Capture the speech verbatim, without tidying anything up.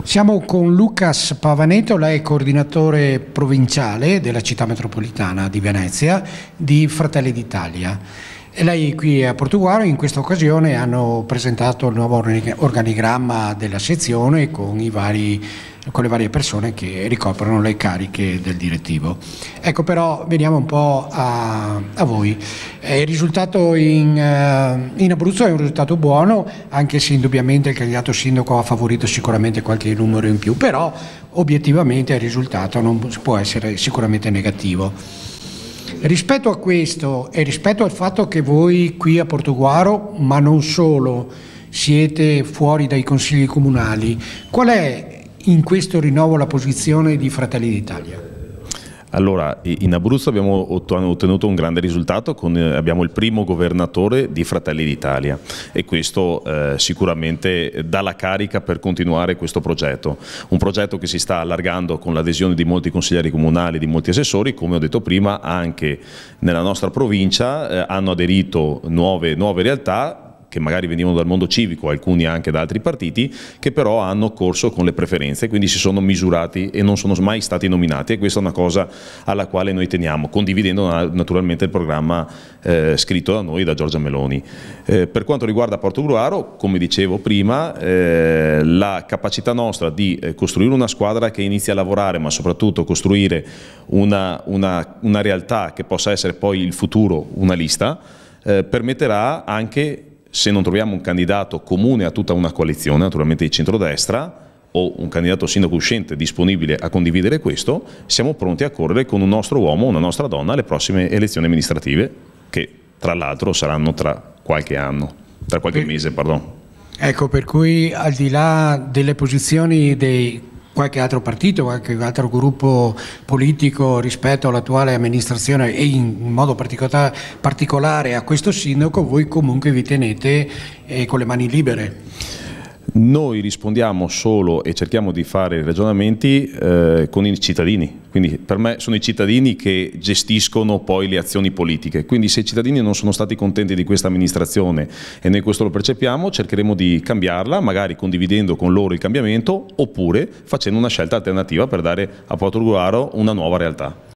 Siamo con Lucas Pavaneto, lei è coordinatore provinciale della città metropolitana di Venezia di Fratelli d'Italia. E lei qui a Portogruaro in questa occasione hanno presentato il nuovo organigramma della sezione con, i vari, con le varie persone che ricoprono le cariche del direttivo. Ecco, però veniamo un po' a, a voi. Il risultato in, in Abruzzo è un risultato buono, anche se indubbiamente il candidato sindaco ha favorito sicuramente qualche numero in più, però obiettivamente il risultato non può essere sicuramente negativo. Rispetto a questo e rispetto al fatto che voi qui a Portogruaro, ma non solo, siete fuori dai consigli comunali, qual è in questo rinnovo la posizione di Fratelli d'Italia? Allora, in Abruzzo abbiamo ottenuto un grande risultato, con, abbiamo il primo governatore di Fratelli d'Italia e questo eh, sicuramente dà la carica per continuare questo progetto. Un progetto che si sta allargando con l'adesione di molti consiglieri comunali, di molti assessori, come ho detto prima anche nella nostra provincia eh, hanno aderito nuove, nuove realtà che magari venivano dal mondo civico, alcuni anche da altri partiti, che però hanno corso con le preferenze, quindi si sono misurati e non sono mai stati nominati, e questa è una cosa alla quale noi teniamo, condividendo naturalmente il programma eh, scritto da noi, da Giorgia Meloni. Eh, per quanto riguarda Portogruaro, come dicevo prima, eh, la capacità nostra di eh, costruire una squadra che inizi a lavorare, ma soprattutto costruire una, una, una realtà che possa essere poi il futuro, una lista, eh, permetterà anche, se non troviamo un candidato comune a tutta una coalizione, naturalmente di centrodestra, o un candidato sindaco uscente disponibile a condividere questo, siamo pronti a correre con un nostro uomo, una nostra donna alle prossime elezioni amministrative, che tra l'altro saranno tra qualche anno, tra qualche mese, pardon. Ecco, per cui al di là delle posizioni dei qualche altro partito, qualche altro gruppo politico rispetto all'attuale amministrazione e in modo particolare, particolare a questo sindaco, voi comunque vi tenete eh, con le mani libere? Noi rispondiamo solo e cerchiamo di fare ragionamenti eh, con i cittadini, quindi per me sono i cittadini che gestiscono poi le azioni politiche, quindi se i cittadini non sono stati contenti di questa amministrazione e noi questo lo percepiamo, cercheremo di cambiarla, magari condividendo con loro il cambiamento oppure facendo una scelta alternativa per dare a Portogruaro una nuova realtà.